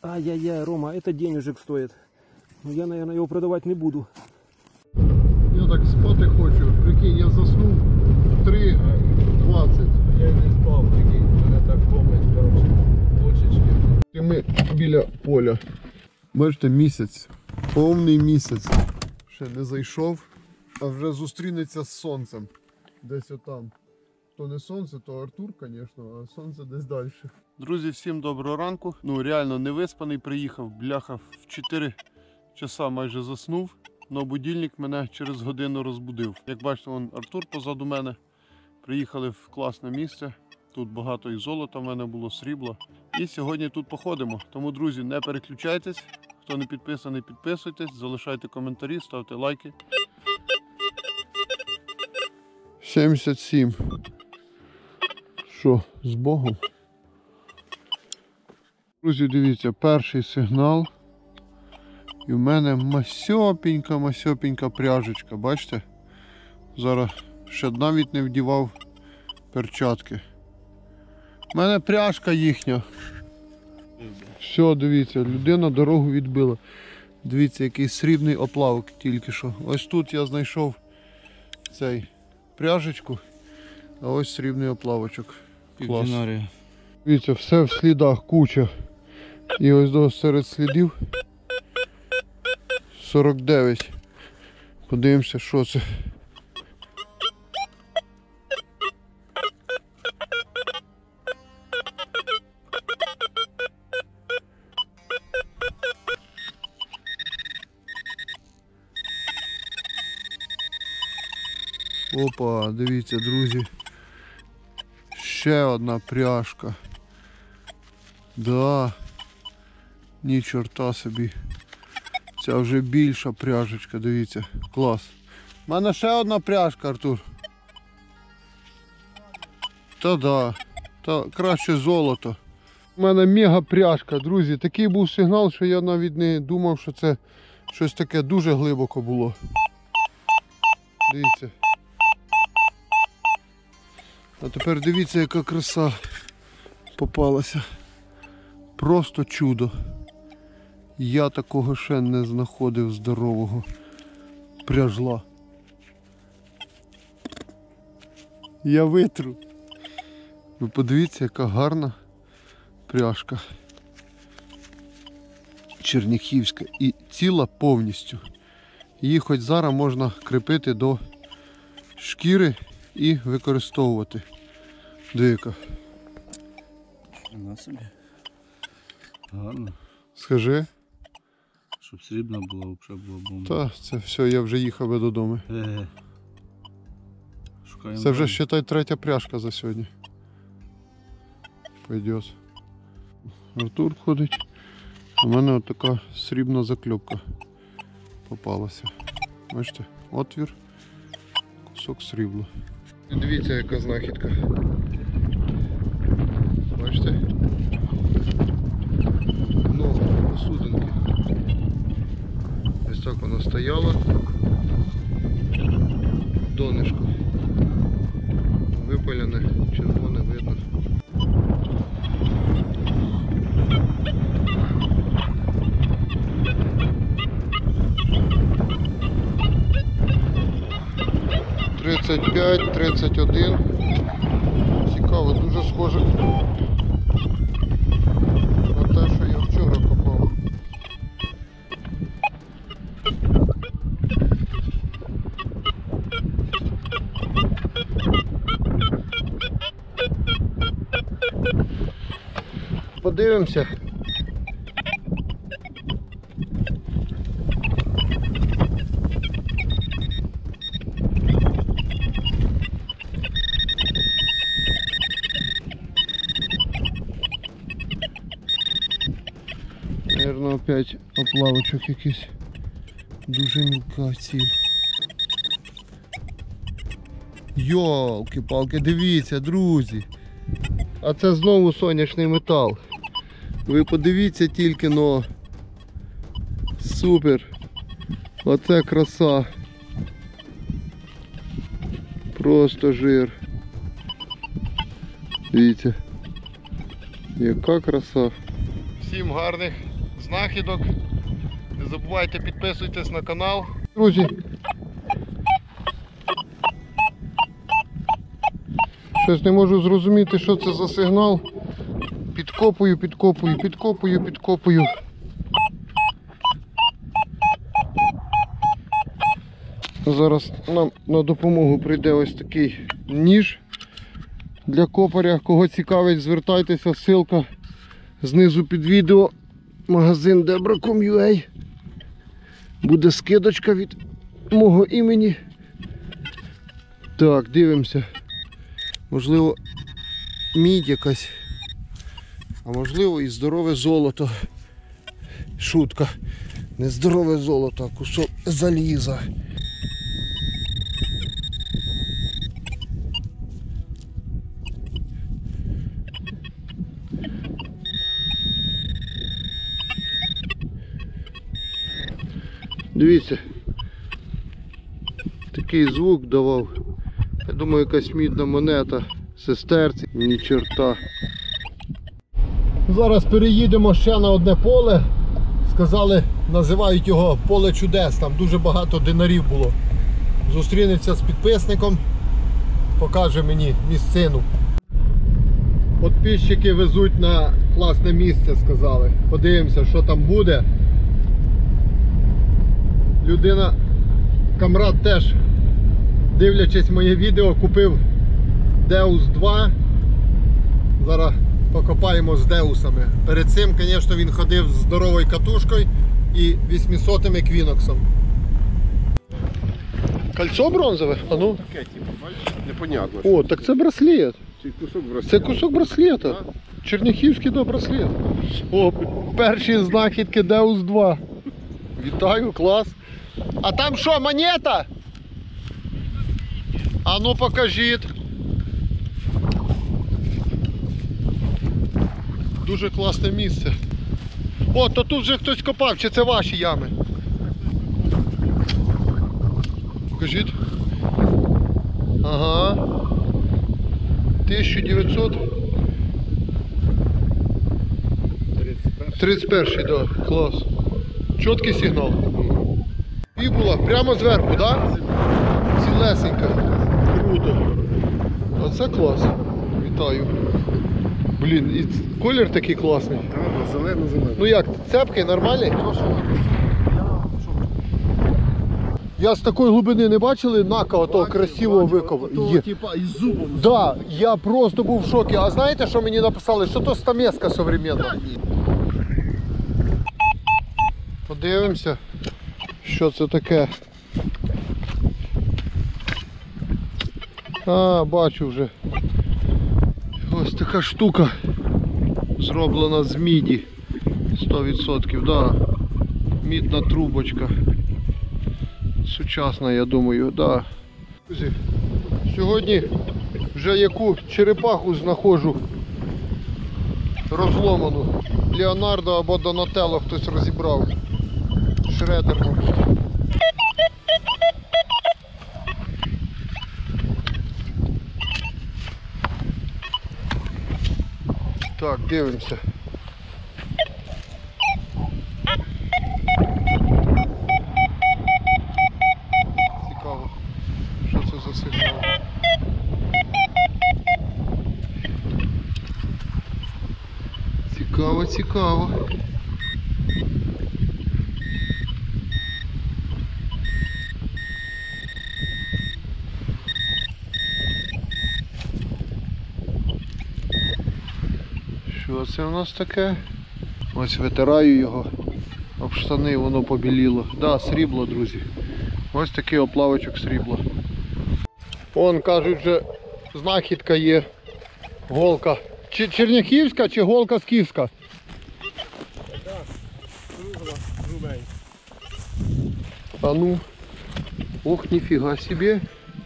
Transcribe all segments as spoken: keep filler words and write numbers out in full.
Ай-яй-яй, Рома, это денежек стоит. Но я, наверное, его продавать не буду. Я так спати хочу. Прикинь, я заснув в три двадцять. Я й не спав, прикинь, мене так помить, коротше, очечки. І ми біля поля. Бачите, місяць. Повний місяць. Ще не зайшов, а вже зустрінеться з сонцем. Десь отам. То не сонце, то Артур, звісно, а сонце десь далі. Друзі, всім доброго ранку. Ну, реально не виспаний, приїхав, бляха, в чотири часа майже заснув. Но будильник мене через годину розбудив. Як бачите, вон Артур позаду мене. Приїхали в класне місце. Тут багато і золота в мене було, срібла. І сьогодні тут походимо. Тому, друзі, не переключайтесь. Хто не підписаний, підписуйтесь, залишайте коментарі, ставте лайки. сімдесят сім. Що, з Богом? Друзі, дивіться, перший сигнал. І в мене масьопенька-масьопенька пряжечка, бачите? Зараз ще навіть не вдівав перчатки. У мене пряжка їхня. Все, дивіться, людина дорогу відбила. Дивіться, який срібний оплавок тільки що. Ось тут я знайшов цей пряжечку, а ось срібний оплавочок. Клас. Дивіться, все в слідах, куча. І ось до серед слідів сорок дев'ять. Подивимося, що це. Опа, дивіться, друзі. Ще одна пряжка. Да. Ні чорта собі. Ця вже більша пряжечка, дивіться. Клас. У мене ще одна пряжка, Артур. Та да. Та краще золото. У мене мега пряжка, друзі. Такий був сигнал, що я навіть не думав, що це щось таке дуже глибоко було. Дивіться. А тепер дивіться, яка краса попалася. Просто чудо. Я такого ще не знаходив здорового пряжла. Я витру. Ви подивіться, яка гарна пряжка. Черняхівська. І ціла повністю. Її хоч зараз можна кріпити до шкіри і використовувати. Дика. На собі. Гарно. Скажи. Щоб срібна була, взагалі була бомба. Та, це все, я вже їхав би додому. Е-е. Шукаємо. Це вже, считай, третя пряжка за сьогодні. Пойдет. Артур ходить. У мене от така срібна закльопка попалася. Бачите, отвір, кусок срібла. Дивіться, яка знахідка. Бачите? Много посудинки. Ось так вона стояла. Донышко. Випалене, червоне видно. тридцять п'ять, тридцять один. Цікаво, дуже схоже на те, що я вчора копав. Подивимося. Наверно, опять оплавочок якийсь. Дуже мілка ціль. Йолки-палки, дивіться, друзі. А це знову сонячний метал. Ви подивіться тільки, но супер. Оце краса. Просто жир. Дивіться. Яка краса. Всім гарних знахідок. Не забувайте, підписуйтесь на канал. Друзі, щось не можу зрозуміти, що це за сигнал. Підкопую, підкопую, підкопую, підкопую. Зараз нам на допомогу прийде ось такий ніж для копаря. Кого цікавить, звертайтеся, ссылка знизу під відео. Магазин Debra точка ком ю а. Буде скидочка від мого імені. Так, дивимося. Можливо, мідь якась. А можливо і здорове золото. Шутка. Не здорове золото, а кусок заліза. Дивіться, такий звук давав. Я думаю, якась мідна монета, сестерці, ні чорта. Зараз переїдемо ще на одне поле. Сказали, називають його поле чудес, там дуже багато динарів було. Зустрінеться з підписником, покаже мені місцину. Підписчики везуть на класне місце, сказали. Подивимося, що там буде. Людина, камрад теж, дивлячись моє відео, купив Деус два. Зараз покопаємо з Деусами. Перед цим, звісно, він ходив з здоровою катушкою і вісьмисотим еквіноксом. Кольцо бронзове? А ну. Таке, типу, бачиш, непонятно. О, так це браслет. Це кусок браслета. Це кусок браслета. Черняхівський до браслет. О, перші знахідки Деус два. Вітаю, клас. А там що, монета? А ну покажіть. Дуже класне місце. О, то тут вже хтось копав, чи це ваші ями? Покажіть. Ага. тисяча дев'ятсот тридцять перший, да, клас. Чіткий сигнал. І була прямо зверху, так? Да? Цілесенька. Круто. Оце клас. Вітаю. Блін, і колір такий класний. Так, зелено-зелено. Ну як, цепкий, нормальний? Я з такої глибини не бачили нака отого красивого викопу. Є. Типа із зубом. Да, я просто був в шокі. А знаєте, що мені написали? Що то стамеска современна. Подивимося, що це таке. А, бачу вже. Ось така штука. Зроблена з міді. сто відсотків, да. Мідна трубочка. Сучасна, я думаю, да. Друзі, сьогодні вже яку черепаху знаходжу розломану. Леонардо або Донателло хтось розібрав. Шредер, мабуть. Так, дивимося. Цікаво, що це за сигнал. Цікаво, цікаво. Що це у нас таке? Ось витираю його об штани, воно побіліло. Да, срібло, друзі. Ось такий оплавочок срібла. Вон, кажуть, що знахідка є. Голка. Чи черняхівська, чи голка скіфська? А ну. Ох, ніфіга собі.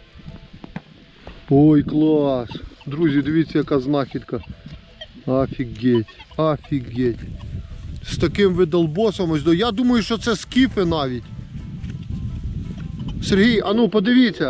Ой, клас. Друзі, дивіться, яка знахідка. Офігеть, офігеть. З таким видолбосом ось. Я думаю, що це скіфи навіть. Сергій, а ну подивіться.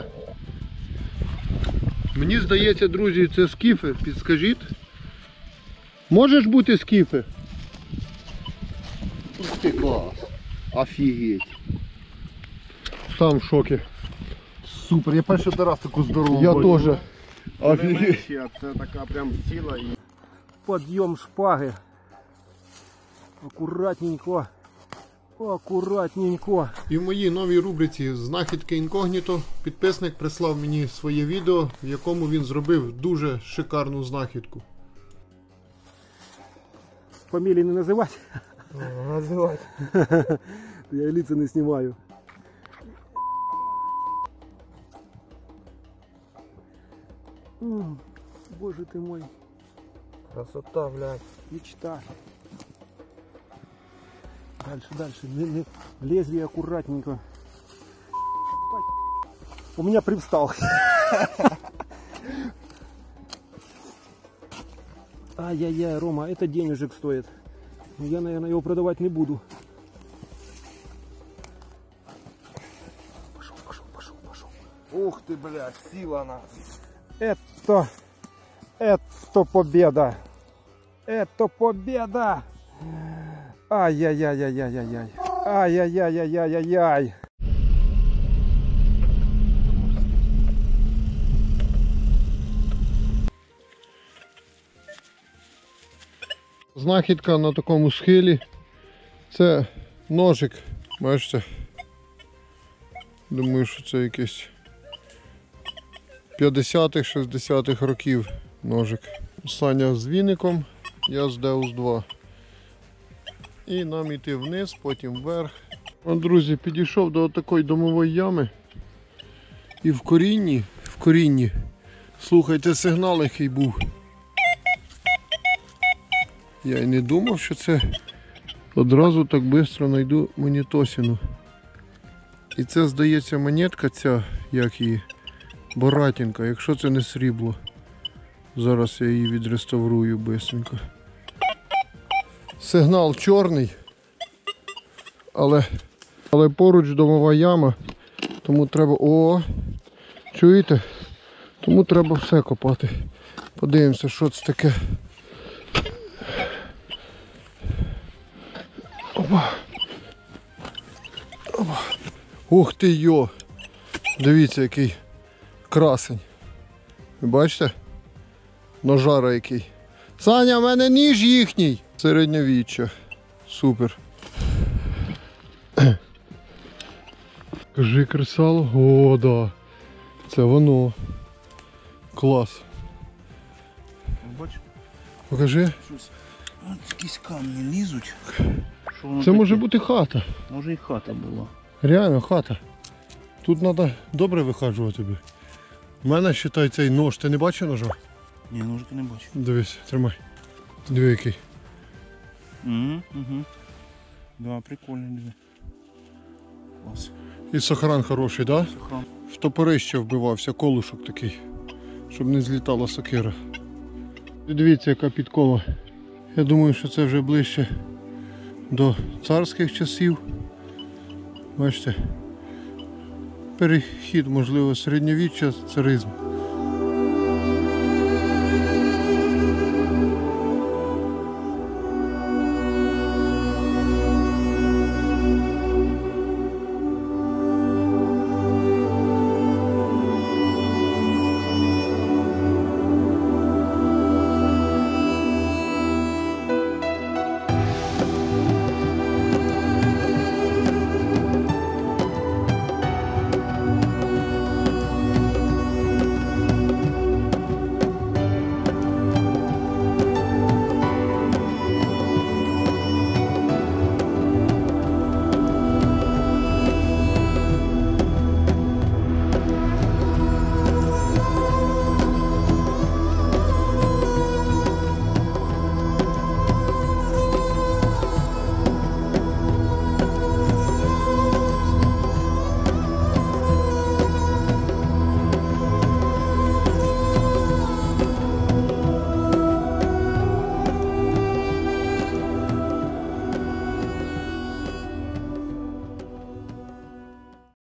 Мені здається, друзі, це скіфи, підскажіть. Може ж бути скіфи? Ух ти, клас. Офігеть. Сам в шокі. Супер, я перший раз таку здорову Я бачу. теж. Офігеть. Це така прям ціла і... Подъем шпаги. Аккуратненько. Аккуратненько. І в моїй новій рубриці «Знахідки інкогніто» підписник прислав мені своє відео, в якому він зробив дуже шикарну знахідку. Фамилии не называть? Називати. Я лица не снимаю. М, Боже ты мой, Красота, блядь. мечта. Дальше, дальше. Не- не- Лезвие аккуратненько. У меня привстал. Ай-яй-яй, Рома, это денежек стоит. Но я, наверное, его продавать не буду. Пошел, пошел, пошел, пошел. Ух ти, блядь, сила на. Это, это победа. Это победа. Ай-яй-яй-яй-яй-яй. Ай-яй-яй-яй-яй-яй. Знахідка на такому схилі. Це ножик, бачите? Думаю, що це якийсь п'ятдесятих-шістдесятих років ножик. Саня з віником, я з Деус два. І нам йти вниз, потім вверх. От, друзі, підійшов до такої домової ями. І в корінні, в корінні, слухайте, сигнал який був. Я й не думав, що це одразу так швидко знайду монетосину. І це, здається, монетка ця, як її, Боратінка, якщо це не срібло. Зараз я її відреставрую швидко. Сигнал чорний, але, але поруч домова яма, тому треба... О, чуєте? Тому треба все копати. Подивимося, що це таке. Опа. Опа. Ух ти йо! Дивіться, який красень. Ви бачите? Ножара який. Саня, в мене ніж їхній! Середньовіччя. Супер. Кажи, кресало. О, да. Це воно. Клас. Бачиш, Покажи. щось. От якісь камні лізуть. Що воно Це таке? може бути хата. Може і хата була. Реально хата. Тут треба добре вихаджувати. У мене, вважаю, цей нож. Ти не бачив ножа? Ні, ножики не бачу. Дивись, тримай. Диви який. Угу, угу. Да, прикольно, диви. Клас. І сохран хороший, так? Да? Сохран. В топорище вбивався, колушок такий, щоб не злітала сокира. І дивіться, яка підкова. Я думаю, що це вже ближче до царських часів. Бачите, перехід, можливо, середньовіччя, царизм.